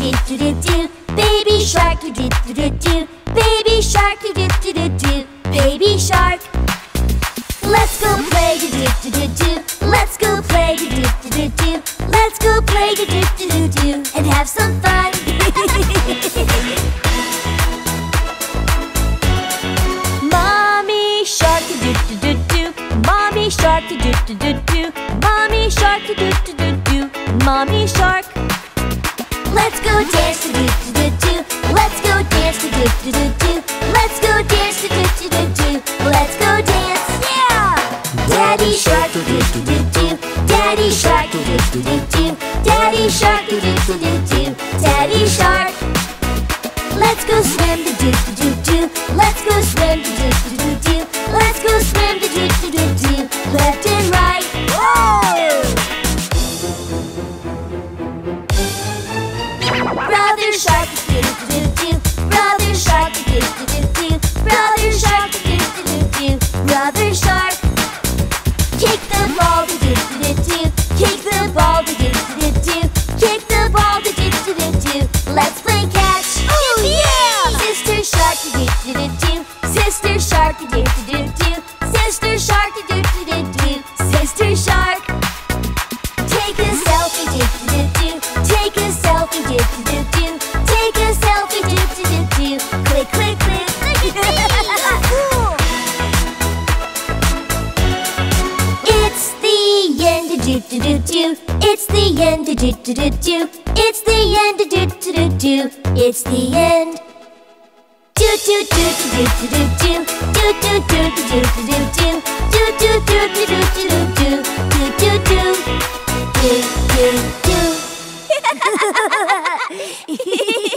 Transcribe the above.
do do do do. Baby shark do do do do do. Baby shark do do do do do. Baby shark. Let's go play do do do do do. Let's go play do do do do do. Let's go play do do do do do and have some fun. Mommy shark do do do do. Mommy shark do do do do do. Mommy shark do do do do do. Mommy shark. Let's go dance do do do do. Let's go dance do do do do. Let's go dance do do do do. Let's go dance. Yeah. Daddy shark do do do do. Daddy shark do do do do. Daddy shark do do do do. Daddy shark. Let's go swim do do do do. Let's go swim do do do do. Let's go swim do do do do. Left and right. Whoa! Brother shark do do do do. Brother shark do do do do. Brother shark do do do do. Brother shark. Kick the ball do do do do. Kick the ball do do do do. Kick the ball do do do do. Let's play catch. Oh yeah! Sister shark do do do do. Sister shark do do do do. Sister shark do do do do. Sister shark. Take a selfie do do do. Take a selfie do do do. Take a selfie do do do. Click click click. Cool. It's the end do do do do. It's the end do do do do. It's the end do do do do. It's the end. Do do do do do do do. Do do do do do do. Do do do do do do. Do do do. Do do do.